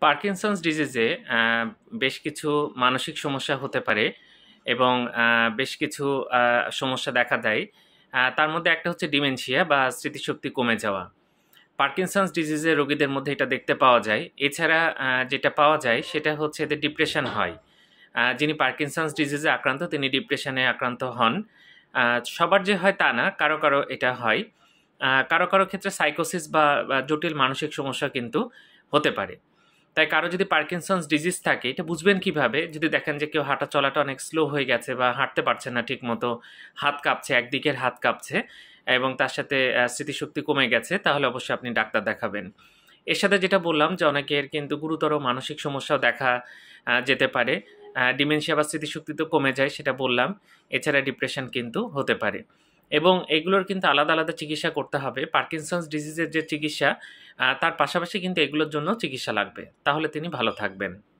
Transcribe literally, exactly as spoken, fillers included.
Parkinson's ডিজিজে আ বেশ কিছু মানসিক সমস্যা হতে পারে এবং আ বেশ কিছু আ সমস্যা দেখা দেয়। আ তার মধ্যে একটা হচ্ছে ডিমেনশিয়া বা স্মৃতিশক্তি কমে যাওয়া। পার্কিনসন্স ডিজিজের রোগীদের মধ্যে এটা দেখতে পাওয়া যায়। এছাড়া আ যেটা পাওয়া যায় সেটা হচ্ছে এদের ডিপ্রেশন হয়। আ যিনি পার্কিনসন্স ডিজিজে আক্রান্ত তিনি ডিপ্রেশনে আক্রান্ত হন। আ সবার যে হয় তা না, কারো, কারো এটা হয়। আ কারো, কারো ক্ষেত্রে সাইকোসিস বা বা জটিল মানসিক সমস্যা কিন্তু হতে পারে। তাই কারো যদি পার্কিনসন্স ডিজিজ থাকে এটা বুঝবেন কিভাবে? যদি দেখেন যে কেউ হাঁটা চলাটা অনেক স্লো হয়ে গেছে বা হাঁটতে পারছে না ঠিকমতো, হাত কাঁপছে, একদিকের হাত কাঁপছে এবং তার সাথে আ স্মৃতিশক্তি কমে গেছে, তাহলে অবশ্যই আপনি ডাক্তার দেখাবেন। এর সাথে যেটা বললাম যে অনেকের কিন্তু গুরুতর মানসিক সমস্যাও দেখা আ যেতে পারে। আ ডিমেনশিয়া বা স্মৃতিশক্তি তো কমে যায় সেটা বললাম। এছাড়া ডিপ্রেশন কিন্তু হতে পারে। এবং এগুলোর কিন্তু আলাদা, আলাদা চিকিৎসা করতে হবে। পার্কিনসন্স ডিজিজের যে চিকিৎসা আ তার পাশাপাশি কিন্তু এগুলোর জন্য চিকিৎসা লাগবে। তাহলে তিনি ভালো থাকবেন।